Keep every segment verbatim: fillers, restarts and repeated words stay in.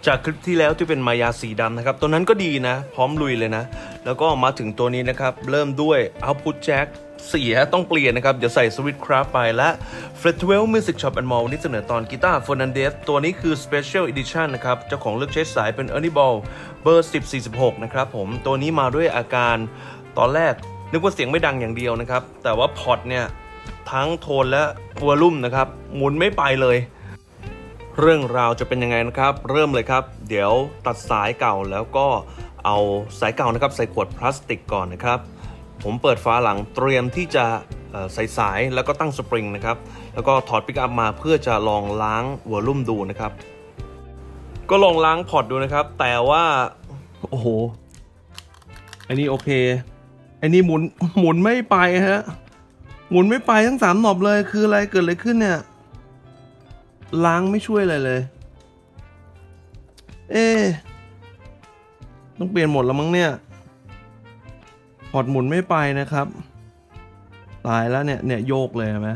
จากคลิปที่แล้วที่เป็นมายาสีดำนะครับตัวนั้นก็ดีนะพร้อมลุยเลยนะแล้วก็มาถึงตัวนี้นะครับเริ่มด้วย Output Jack เสียต้องเปลี่ยนนะครับเดี๋ยวใส่ Switch Craft ไปและ Fretwell Music Shop and Mall วันนี้เสนอตอนกีตาร์ Fernandez ตัวนี้คือ Special Edition นะครับเจ้าของเลือกใช้สายเป็น Ernie Ball เบอร์ สิบ สี่สิบหก นะครับผมตัวนี้มาด้วยอาการตอนแรกนึกว่าเสียงไม่ดังอย่างเดียวนะครับแต่ว่าพอร์ตเนี่ยทั้งโทนและวอลลุ่มนะครับหมุนไม่ไปเลยเรื่องราวจะเป็นยังไงนะครับเริ่มเลยครับเดี๋ยวตัดสายเก่าแล้วก็เอาสายเก่านะครับใส่ขวดพลาสติกก่อนนะครับผมเปิดฝาหลังเตรียมที่จะใส่สายแล้วก็ตั้งสปริงนะครับแล้วก็ถอดปิกอัพมาเพื่อจะลองล้างวอลลุ่มดูนะครับก็ลองล้างพอร์ตดูนะครับแต่ว่าโอ้โหอันนี้โอเคอันนี้หมุนหมุนไม่ไปฮะหมุนไม่ไปทั้งสามหนอบเลยคืออะไรเกิดอะไรขึ้นเนี่ยล้างไม่ช่วยอะไรเลยเอ๊ต้องเปลี่ยนหมดแล้วมั้งเนี่ยพอร์ตหมุนไม่ไปนะครับตายแล้วเนี่ยเนี่ยโยกเลยใช่ไหม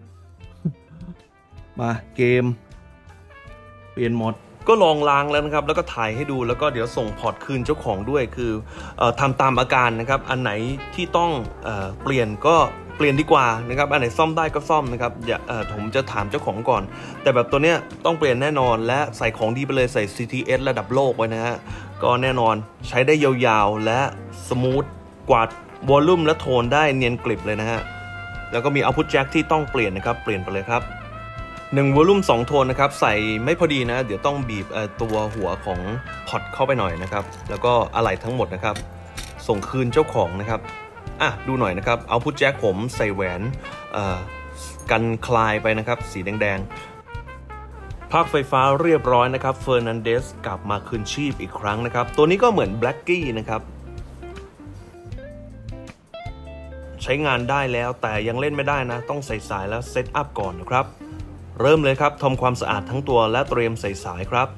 มาเกมเปลี่ยนหมดก็ลองล้างแล้วนะครับแล้วก็ถ่ายให้ดูแล้วก็เดี๋ยวส่งพอร์ตคืนเจ้าของด้วยคือเอ่อทำตามอาการนะครับอันไหนที่ต้องเอ่อเปลี่ยนก็เปลี่ยนดีกว่านะครับอันไหนซ่อมได้ก็ซ่อมนะครับอย่าเอ่อผมจะถามเจ้าของก่อนแต่แบบตัวเนี้ยต้องเปลี่ยนแน่นอนและใส่ของดีไปเลยใส่ ซี ที เอส ระดับโลกไว้นะฮะก็แน่นอนใช้ได้ยาวๆและสมูทกวาดวอลลุ่มและโทนได้เนียนกริบเลยนะฮะแล้วก็มี Output Jack ที่ต้องเปลี่ยนนะครับเปลี่ยนไปเลยครับหนึ่งวอลลุ่มสองโทนนะครับใส่ไม่พอดีนะเดี๋ยวต้องบีบตัวหัวของพอตเข้าไปหน่อยนะครับแล้วก็อะไหล่ทั้งหมดนะครับส่งคืนเจ้าของนะครับอ่ะดูหน่อยนะครับ Output Jack ผมใส่แหวนกันคลายไปนะครับสีแดงๆภาคไฟฟ้าเรียบร้อยนะครับ Fernandez กลับมาคืนชีพอีกครั้งนะครับตัวนี้ก็เหมือน Blackie นะครับใช้งานได้แล้วแต่ยังเล่นไม่ได้นะต้องใส่สายแล้วเซตอัพก่อนนะครับเริ่มเลยครับทำความสะอาดทั้งตัวและเตรียมใส่สายครับ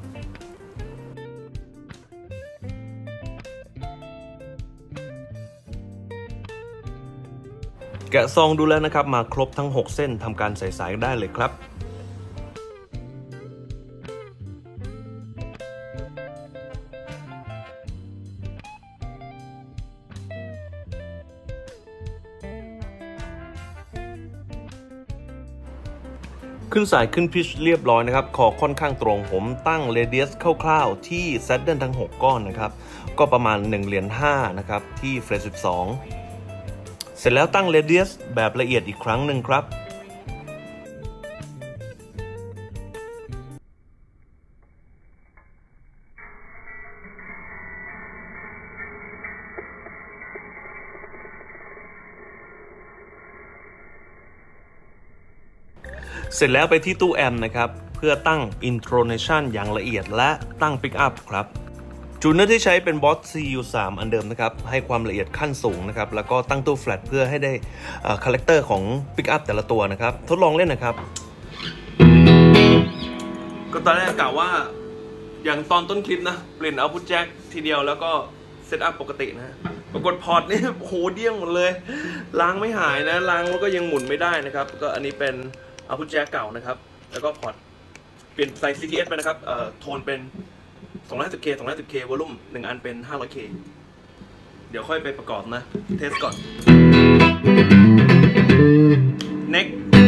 แกะซองดูแล้วนะครับมาครบทั้งหกเส้นทำการใส่สายได้เลยครับขึ้นสายขึ้นพิชเรียบร้อยนะครับคอค่อนข้างตรงผมตั้งเรเดียสคร่าวๆที่แซดเดิลทั้งหกก้อนนะครับก็ประมาณหนึ่งเหรียญห้านะครับที่เฟรชสิบสองเสร็จแล้วตั้งเรเดียสแบบละเอียดอีกครั้งหนึ่งครับเสร็จแล้วไปที่ตู้แอมป์นะครับเพื่อตั้ง Intonation อย่างละเอียดและตั้ง Pick Up ครับจูเนอร์ที่ใช้เป็น Boss ซี ยู สาม อันเดิมนะครับให้ความละเอียดขั้นสูงนะครับแล้วก็ตั้งตู้ Flat เพื่อให้ได้คาแรคเตอร์ของ Pick Up แต่ละตัวนะครับทดลองเล่นนะครับก็ตอนแรกกะว่าอย่างตอนต้นคลิปนะเปลี่ยน Output Jack ทีเดียวแล้วก็เซตอัพปกตินะปรากฏพอร์ตนี่โหเดี้ยงหมดเลยล้างไม่หายนะล้างแล้วก็ยังหมุนไม่ได้นะครับก็อันนี้เป็นOutput Jackเก่านะครับแล้วก็พอร์ตเปลี่ยนใส่ ซี ที เอส ไปนะครับเอ่อโทนเป็นสองร้อยห้าสิบเค สองร้อยห้าสิบเควอลลุ่มหนึ่งอันเป็นห้าร้อยเคเดี๋ยวค่อยไปประกอบนะเทสก่อน neck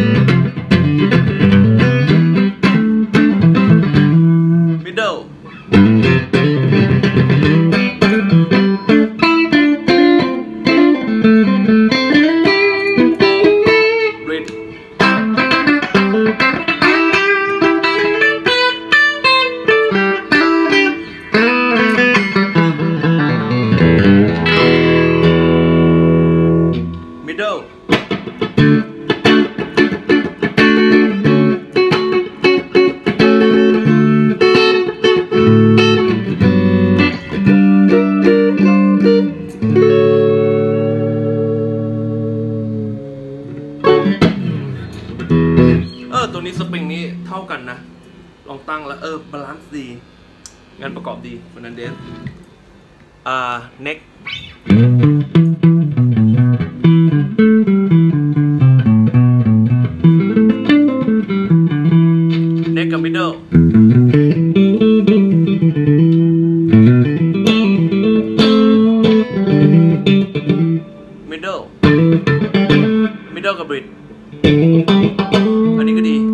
middleตัวนี้สปริงนี้เท่ากันนะลองตั้งแล้วเออบาลานซ์ดีงานประกอบดี Fernandez อ่า neck neck กับ middle middle middle กับ bridge อันนี้ก็ดี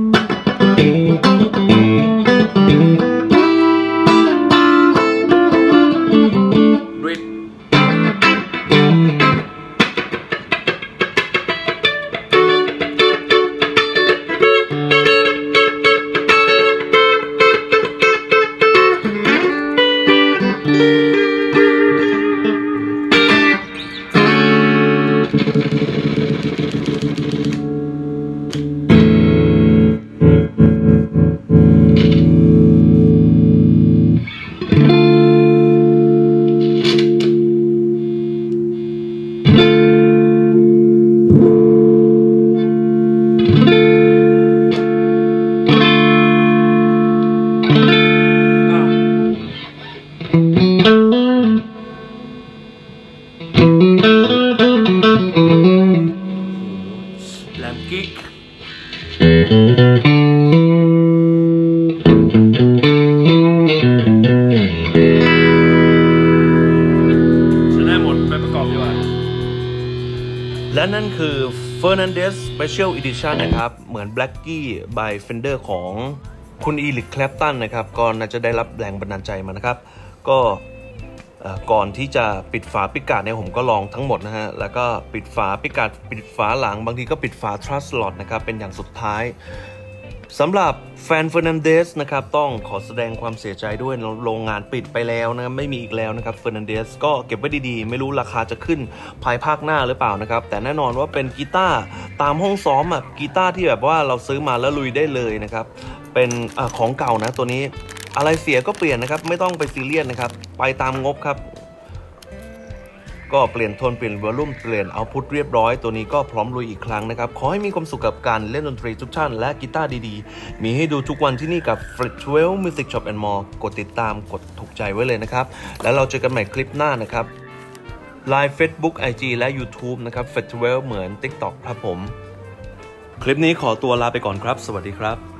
แลมกิกจะได้หมดไปประกอบดีกว่าและนั่นคือ Fernandez Special Edition นะครับเหมือน Blackie by Fender ของคุณ Eric Clapton นะครับก็น่าจะได้รับแรงบันดาลใจมานะครับก็ก่อนที่จะปิดฝาปิกาดเนี่ยผมก็ลองทั้งหมดนะฮะแล้วก็ปิดฝาปิกาดปิดฝาหลังบางทีก็ปิดฝา Trust Slot นะครับเป็นอย่างสุดท้ายสำหรับแฟน Fernandez นะครับต้องขอแสดงความเสียใจด้วยโรงงานปิดไปแล้วนะไม่มีอีกแล้วนะครับ Fernandez ก็เก็บไว้ดีๆไม่รู้ราคาจะขึ้นภายภาคหน้าหรือเปล่านะครับแต่แน่นอนว่าเป็นกีตาร์ตามห้องซ้อมอ่ะกีตาร์ที่แบบว่าเราซื้อมาแล้วลุยได้เลยนะครับเป็นอของเก่านะตัวนี้อะไรเสียก็เปลี่ยนนะครับไม่ต้องไปซีเรียสนะครับไปตามงบครับก็เปลี่ยนโทนเปลี่ยนวอลลุ่มเปลี่ยนเอาท์พุตเรียบร้อยตัวนี้ก็พร้อมลุยอีกครั้งนะครับขอให้มีความสุขกับการเล่นดนตรีทุกท่านและกีตาร์ดีๆมีให้ดูทุกวันที่นี่กับ Fretwell Music Shop and More กดติดตามกดถูกใจไว้เลยนะครับแล้วเราเจอกันใหม่คลิปหน้านะครับ ไลน์ Facebook ไอ จี และ YouTube นะครับ Fretwell เหมือน TikTok ครับผมคลิปนี้ขอตัวลาไปก่อนครับสวัสดีครับ